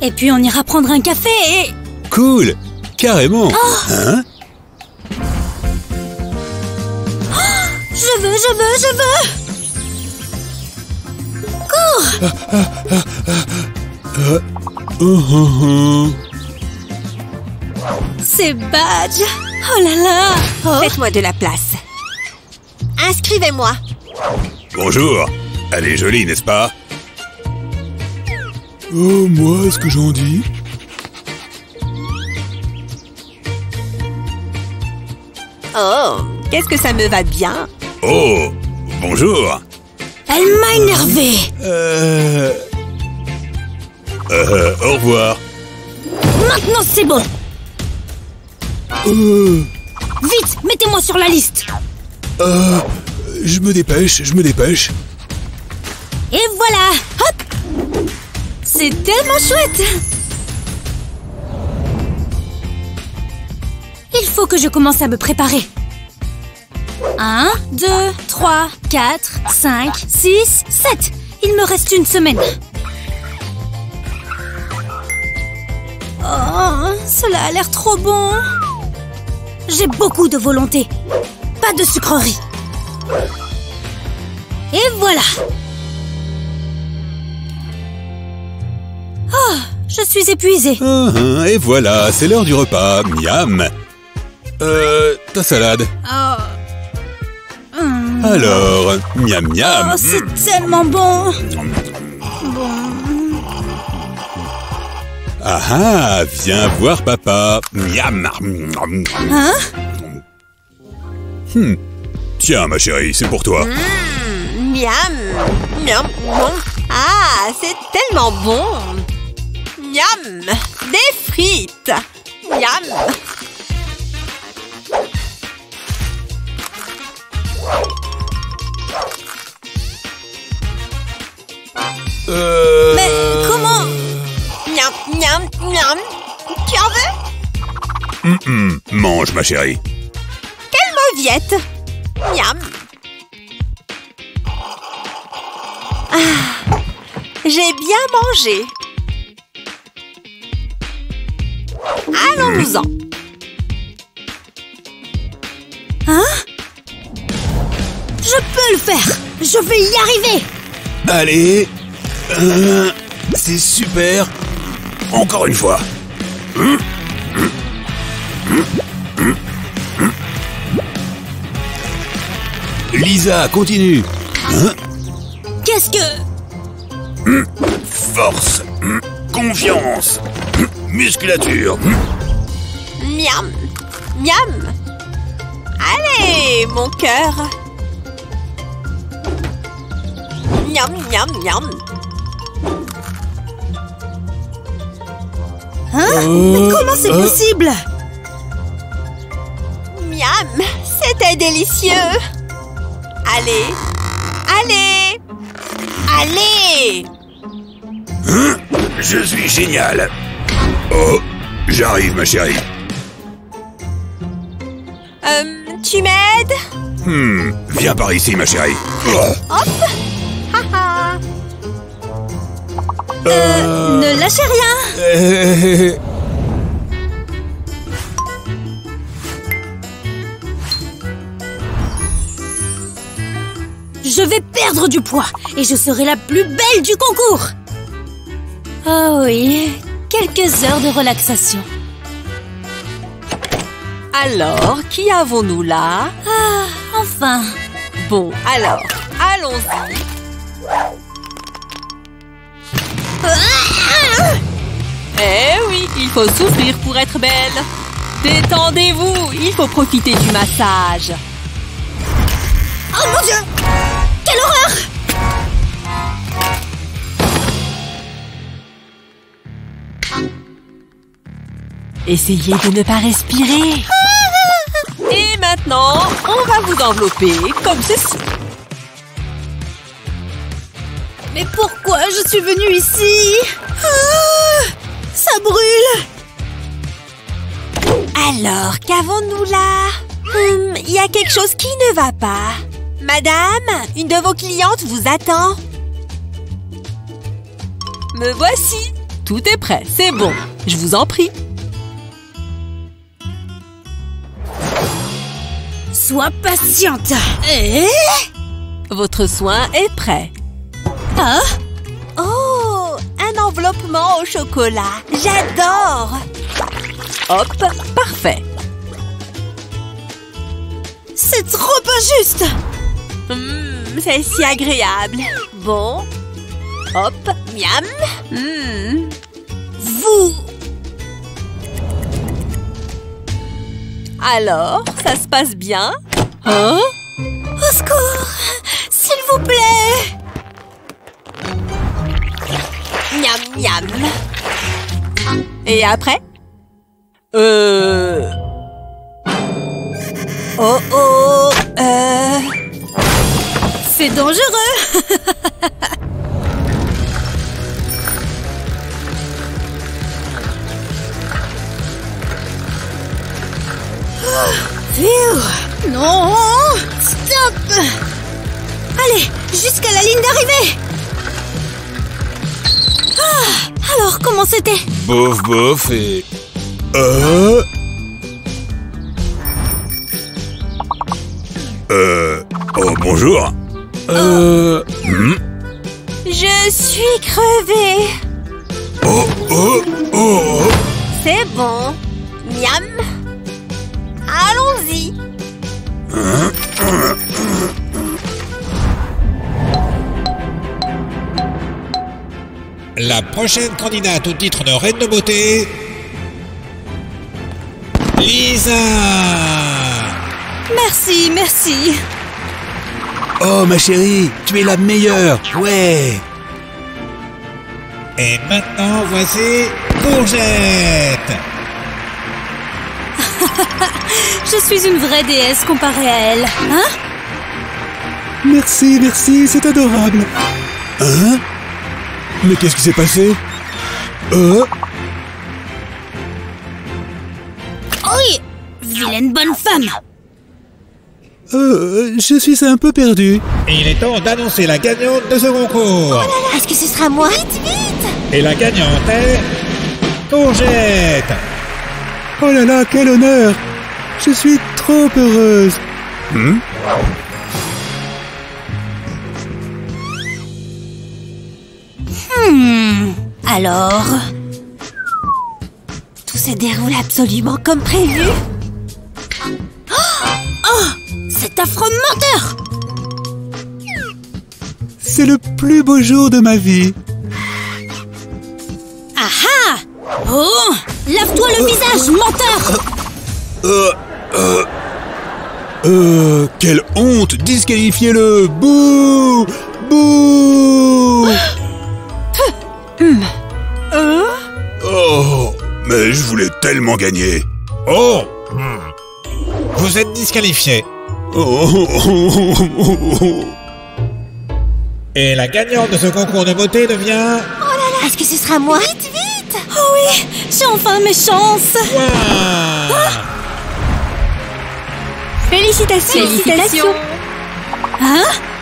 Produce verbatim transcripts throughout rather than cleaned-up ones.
Et puis on ira prendre un café et... Cool! Carrément! Oh. Hein? Oh, je veux, je veux, je veux! Cours! Ah, ah, ah, ah, ah. Oh, oh, oh. C'est Badge! Oh là là! Oh. Faites-moi de la place. Inscrivez-moi. Bonjour! Elle est jolie, n'est-ce pas? Oh, moi, ce que j'en dis? Oh, qu'est-ce que ça me va bien. Oh! Bonjour! Elle m'a énervé! Euh... Euh... Au revoir! Maintenant c'est bon! Euh... Vite, mettez-moi sur la liste! Euh... Je me dépêche, je me dépêche. Et voilà! Hop! C'est tellement chouette! Il faut que je commence à me préparer. Un, deux, trois, quatre, cinq, six, sept. Il me reste une semaine. Oh, cela a l'air trop bon. J'ai beaucoup de volonté. Pas de sucrerie. Et voilà. Oh, je suis épuisée. Ah, ah, et voilà, c'est l'heure du repas. Miam! Euh... Ta salade. Oh. Hum. Alors, miam miam. Oh, c'est tellement bon. Bon. Ah ah, viens voir papa. Miam. Hein? Hmm. Tiens, ma chérie, c'est pour toi. Mmh, miam. Miam. Bon. Ah, c'est tellement bon. Miam. Des frites. Miam. Euh... Mais comment? Miam, miam, miam. Tu en veux? Hum, hum. Mange, ma chérie. Quelle mauviette. Miam. Ah, j'ai bien mangé. Allons-nous-en. Hein? Je peux le faire. Je vais y arriver. Allez. Euh, c'est super. Encore une fois. Hum, hum, hum, hum, hum. Lisa, continue. Hein? Qu'est-ce que... Hum, Force. Hum, Confiance. Hum, Musculature. Hum. Miam. Miam. Allez, mon cœur. Miam, miam, miam. Hein? Euh, Mais comment c'est euh. possible? Miam, c'était délicieux. Allez, allez, allez. Hein? Je suis génial. Oh, j'arrive, ma chérie. Euh, tu m'aides? Hmm, viens par ici, ma chérie. Oh. Hop. Haha. Euh, ne lâchez rien. Euh, Je vais perdre du poids et je serai la plus belle du concours. Oh oui, quelques heures de relaxation. Alors, qui avons-nous là? Ah, enfin. Bon, alors, allons-y. Eh oui, il faut souffrir pour être belle. Détendez-vous, il faut profiter du massage. Oh mon Dieu! Quelle horreur! Essayez de ne pas respirer. Et maintenant, on va vous envelopper comme ceci. Mais pourquoi je suis venue ici? Ah, ça brûle! Alors, qu'avons-nous là? Hum, il y a quelque chose qui ne va pas. Madame, une de vos clientes vous attend. Me voici. Tout est prêt, c'est bon. Je vous en prie. Sois patiente. Eh? Votre soin est prêt. Ah? Oh, un enveloppement au chocolat. J'adore. Hop, parfait. C'est trop injuste. Mmh, c'est si agréable. Bon. Hop, miam. Mmh. Vous... Alors, ça se passe bien? Hein? Au secours! S'il vous plaît! Miam, miam. Et après? Euh... Oh, oh, euh... C'est dangereux! Phew. Non! Stop! Allez, jusqu'à la ligne d'arrivée! Ah, alors, comment c'était? Bof, bof et... Euh... Euh... Oh, bonjour. Euh... hmm. Je suis crevée. Oh, oh, oh. C'est bon. Miam. Allons-y. La prochaine candidate au titre de Reine de Beauté... Lisa! Merci, merci. Oh, ma chérie, tu es la meilleure. Ouais. Et maintenant, voici Courgette! Je suis une vraie déesse comparée à elle. Hein? Merci, merci, c'est adorable. Hein? Mais qu'est-ce qui s'est passé? Euh? Oui! Vilaine bonne femme! Euh, je suis un peu perdu. Il est temps d'annoncer la gagnante de ce concours. Est-ce que ce sera moi? Vite, vite! Et la gagnante est... Courgette! Oh là là, quel honneur! Je suis trop heureuse. Hmm? Hmm... Alors... Tout se déroule absolument comme prévu. Oh! Cet affreux menteur! C'est le plus beau jour de ma vie. Ah ah! Oh! Lave-toi le visage, menteur! Euh... Euh... Euh... Quelle honte! Disqualifiez-le! Bouh! Bouh! Hein? Oh! Mais je voulais tellement gagner. Oh! Hmm. Vous êtes disqualifié. Oh! Et la gagnante de ce concours de beauté devient... Est-ce que ce sera moi? Vite, vite! Oh oui! J'ai enfin mes chances! Wow. Félicitations! Félicitations! Hein?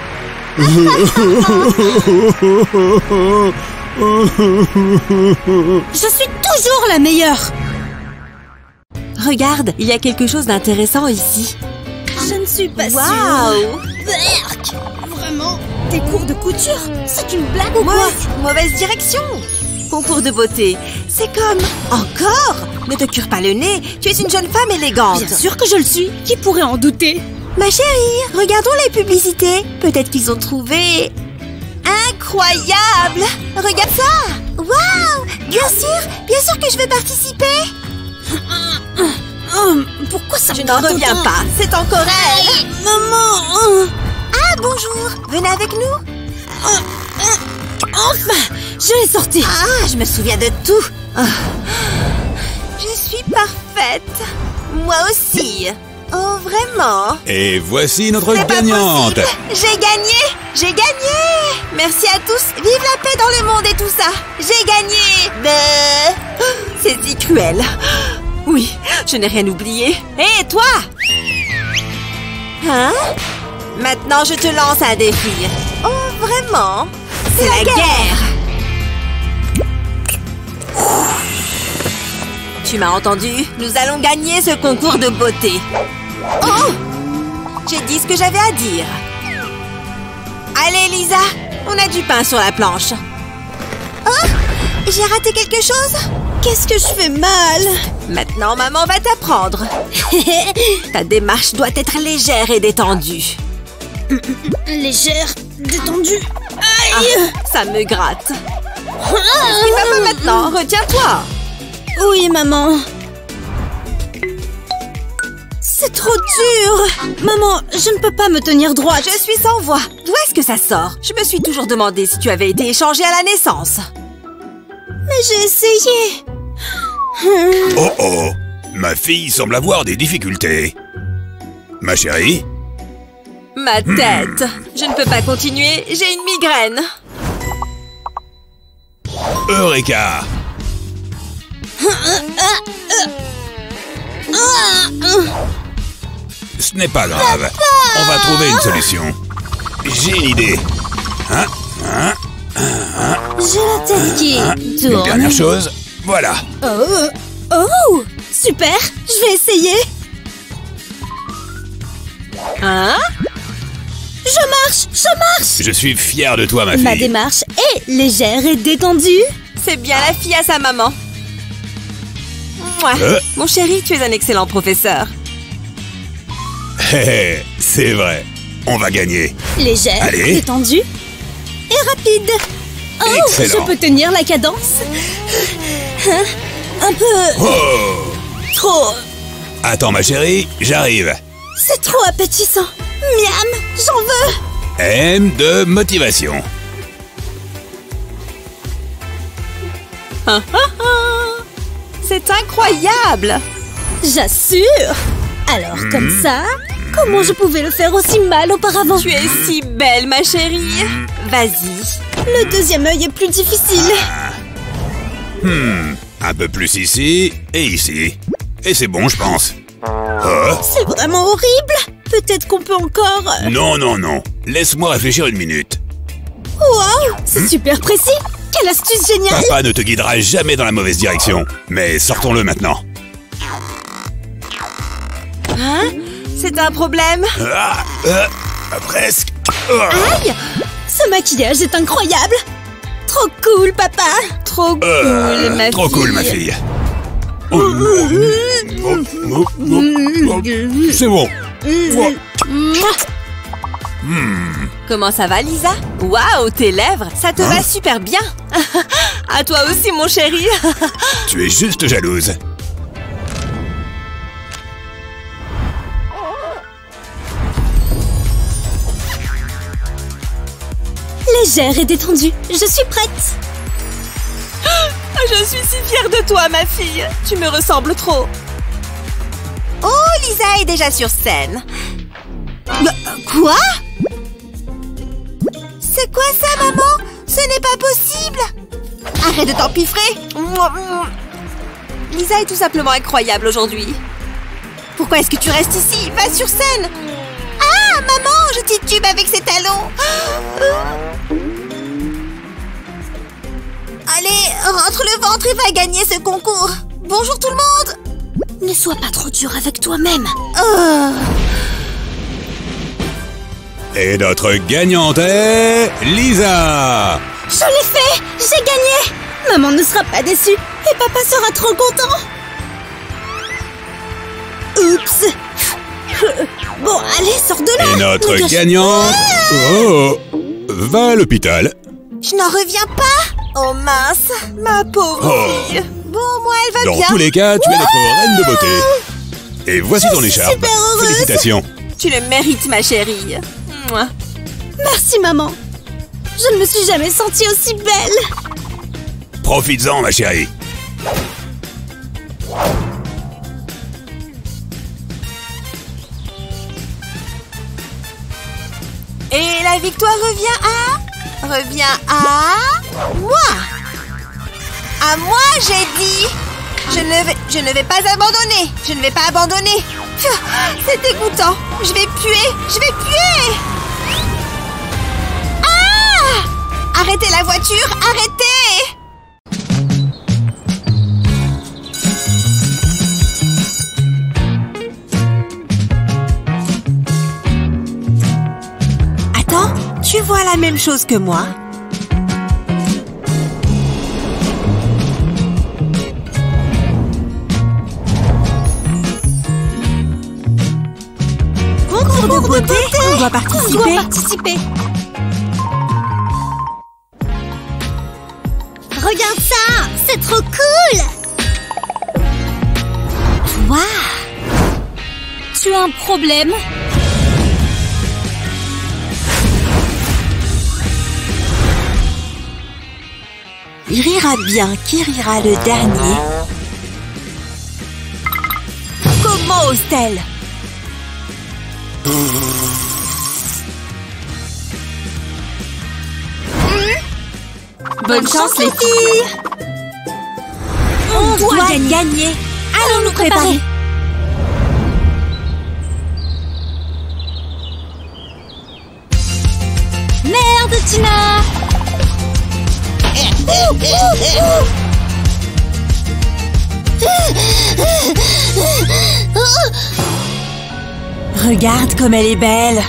Je suis toujours la meilleure! Regarde, il y a quelque chose d'intéressant ici. Je ne suis pas sûre. Waouh! Berk! Vraiment? Tes cours de couture? C'est une blague ou quoi? Mauvaise, mauvaise direction! Concours de beauté, c'est comme... Encore? Ne te cure pas le nez, tu es une jeune femme élégante. Bien sûr que je le suis. Qui pourrait en douter? Ma chérie, regardons les publicités. Peut-être qu'ils ont trouvé... Incroyable! Regarde ça! Waouh! Bien sûr, bien sûr que je veux participer. Oh, pourquoi ça Je me n'en gratte reviens autant? pas, c'est encore elle. Maman! Ah, bonjour, venez avec nous. Enfin! Je l'ai sorti! Ah, je me souviens de tout. Ah. Je suis parfaite. Moi aussi. Oh, vraiment? Et voici notre C'est pas gagnante. possible. J'ai gagné! J'ai gagné! Merci à tous! Vive la paix dans le monde et tout ça! J'ai gagné! Bleu. C'est si cruel! Oui, je n'ai rien oublié. Hé, toi! Hein? Maintenant, je te lance un défi. Oh, vraiment? C'est la, guerre! Tu m'as entendu? Nous allons gagner ce concours de beauté. Oh! J'ai dit ce que j'avais à dire. Allez, Lisa, on a du pain sur la planche. Oh! J'ai raté quelque chose? Qu'est-ce que je fais mal? Maintenant, maman va t'apprendre. Ta démarche doit être légère et détendue. Légère, détendue. Ah, Aïe! ça me gratte. Ah! Il va pas maintenant, retiens-toi. Oui, maman. C'est trop dur. Maman, je ne peux pas me tenir droite. Je suis sans voix. D'où est-ce que ça sort? Je me suis toujours demandé si tu avais été échangée à la naissance. Mais j'ai essayé. Oh oh, ma fille semble avoir des difficultés. Ma chérie? Ma tête. Je ne peux pas continuer, j'ai une migraine. Eureka! Ce n'est pas grave. On va trouver une solution. J'ai une idée. Hein? Hein? J'ai la tête qui Une tourne. dernière chose. Voilà. Oh, oh, super. Je vais essayer. Hein? Je marche, je marche. Je suis fier de toi, ma fille. Ma démarche est légère et détendue. C'est bien la fille à sa maman. Mouah. Euh. Mon chéri, tu es un excellent professeur. Hé hé, c'est vrai. On va gagner. Légère, Allez. détendue et rapide. Oh, Excellent. je peux tenir la cadence. Hein? Un peu Oh! trop. Attends, ma chérie, j'arrive. C'est trop appétissant. Miam, j'en veux. M de motivation. Ah, ah, ah. C'est incroyable. J'assure. Alors, comme ça, comment je pouvais le faire aussi mal auparavant? Tu es si belle, ma chérie. Vas-y. Le deuxième œil est plus difficile. Hmm, un peu plus ici et ici. Et c'est bon, je pense. Oh, C'est vraiment horrible. Peut-être qu'on peut encore... non, non, non. Laisse-moi réfléchir une minute. Wow, c'est super précis. Quelle astuce géniale. Papa ne te guidera jamais dans la mauvaise direction. Mais sortons-le maintenant. Hein? C'est un problème? Ah, euh, presque. Ah, Aïe! Ce maquillage est incroyable. Trop cool, papa. Trop cool, euh, ma trop fille. cool, ma fille. Oh, oh, oh, oh, oh, c'est bon. Mouah. Comment ça va, Lisa? Waouh, tes lèvres, ça te Hein? va super bien. À toi aussi, mon chéri. Tu es juste jalouse. Légère et détendue. Je suis prête. Je suis si fière de toi, ma fille. Tu me ressembles trop. Oh, Lisa est déjà sur scène. Bah, quoi? C'est quoi ça, maman? Ce n'est pas possible. Arrête de t'empiffrer. Lisa est tout simplement incroyable aujourd'hui. Pourquoi est-ce que tu restes ici? Va sur scène. Ah, maman, je titube avec ses talons. Allez, rentre le ventre et va gagner ce concours. Bonjour tout le monde. Ne sois pas trop dur avec toi-même. Oh. Et notre gagnante est Lisa. Je l'ai fait. J'ai gagné. Maman ne sera pas déçue. Et papa sera trop content. Oups. Bon, allez, sors de là. Et notre Ne gâche- gagnante oh, va à l'hôpital. Je n'en reviens pas. Oh mince, ma pauvre Oh. fille. Bon, moi, elle va Dans bien. tous les cas, tu es notre reine de beauté. Et voici ton suis écharpe. super heureuse. Félicitations. Tu le mérites, ma chérie. Mouah. Merci, maman. Je ne me suis jamais sentie aussi belle. Profites-en, ma chérie. Et la victoire revient à... Revient à... Moi. À moi, j'ai dit. Je ne vais... Je ne vais pas abandonner. Je ne vais pas abandonner. Pfiou, c'est dégoûtant. Je vais puer. Je vais puer. Ah! Arrêtez la voiture. Arrêtez. vois la même chose que moi? Concours de beauté, on doit participer. On doit participer. Regarde ça, c'est trop cool. Waouh. Tu as un problème? Il rira bien. Qui rira le dernier? Comment ose-t-elle? Bonne chance les filles. On doit gagner. gagner. Allons nous préparer. Merde, Tina. Regarde comme elle est belle.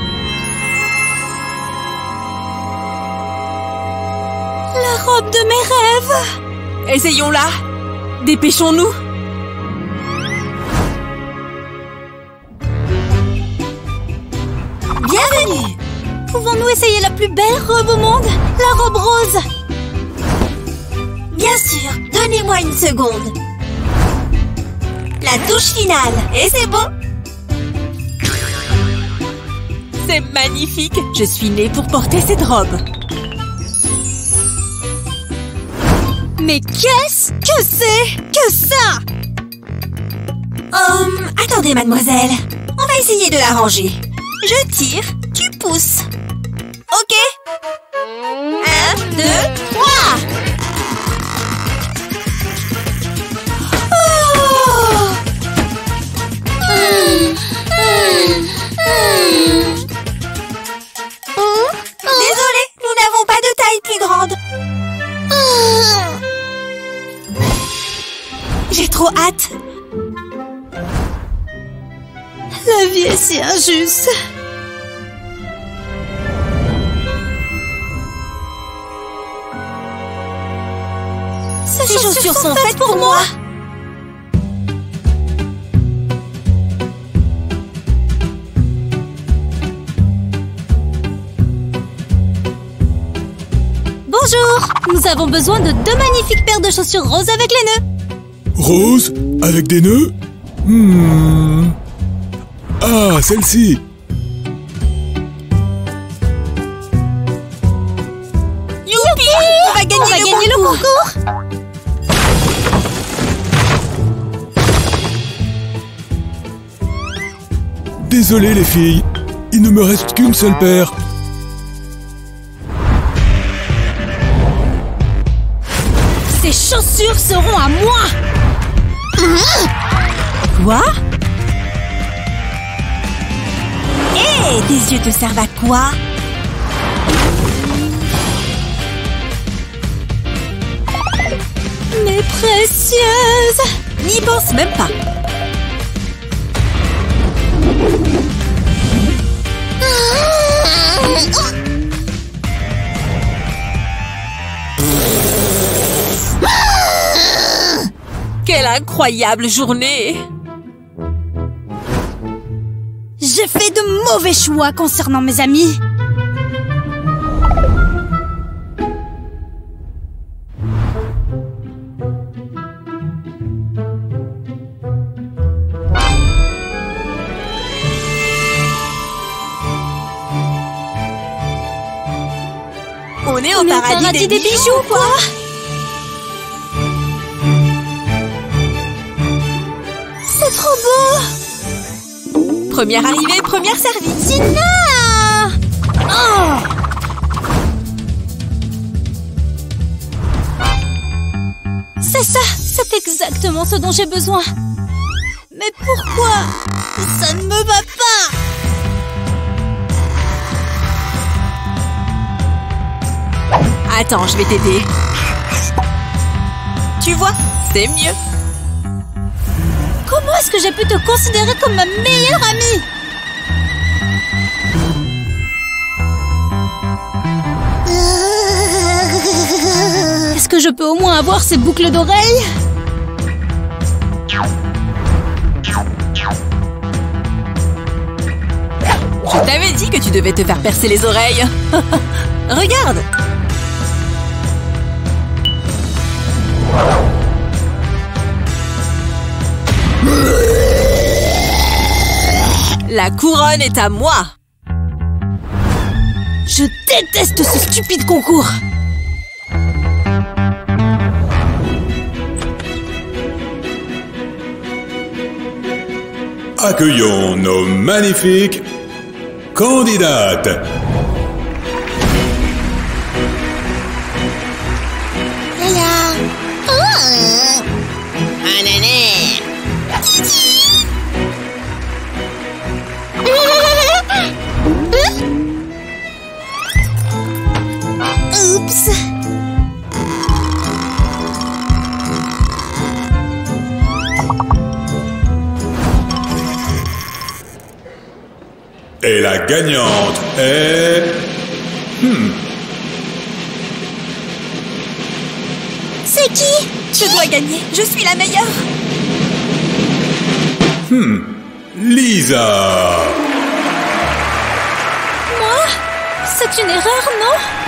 La robe de mes rêves. Essayons-la. Dépêchons-nous. Bienvenue. Pouvons-nous essayer la plus belle robe au monde? La robe rose. Bien sûr. Donnez-moi une seconde. La touche finale. Et c'est bon. C'est magnifique. Je suis née pour porter cette robe. Mais qu'est-ce que c'est que ça? Hum, attendez, mademoiselle. On va essayer de la ranger. Je tire, tu pousses. Ok. Un, deux, trois. Oh Désolée, nous n'avons pas de taille plus grande. J'ai trop hâte. La vie est si injuste. Ces chaussures, chaussures sont faites pour moi. Bonjour. Nous avons besoin de deux magnifiques paires de chaussures roses avec les nœuds. Rose? Avec des nœuds? Hmm. Ah, celle-ci! Youpi! On va gagner, On va le, gagner concours. le concours. Désolé les filles, il ne me reste qu'une seule paire. Ces chaussures seront à moi. Quoi? Hé, hey, tes yeux te servent à quoi? Mes précieuses. N'y pense même pas. Quelle incroyable journée! J'ai fait de mauvais choix concernant mes amis. On est au On est au paradis, paradis des, des bijoux, bijoux, quoi! C'est trop beau. Première arrivée, première servie. Tina! Oh! C'est ça, c'est exactement ce dont j'ai besoin. Mais pourquoi ça ne me va pas? Attends, je vais t'aider. Tu vois, c'est mieux. Comment est-ce que j'ai pu te considérer comme ma meilleure amie? que je peux au moins avoir ces boucles d'oreilles? Je t'avais dit que tu devais te faire percer les oreilles. Regarde. La couronne est à moi. Je déteste ce stupide concours. Accueillons nos magnifiques candidates. Voilà. Oh. Un nané. Oups. Et la gagnante est... Hmm. C'est qui? Je dois gagner. Je suis la meilleure. Hmm. Lisa. Moi? C'est une erreur, non?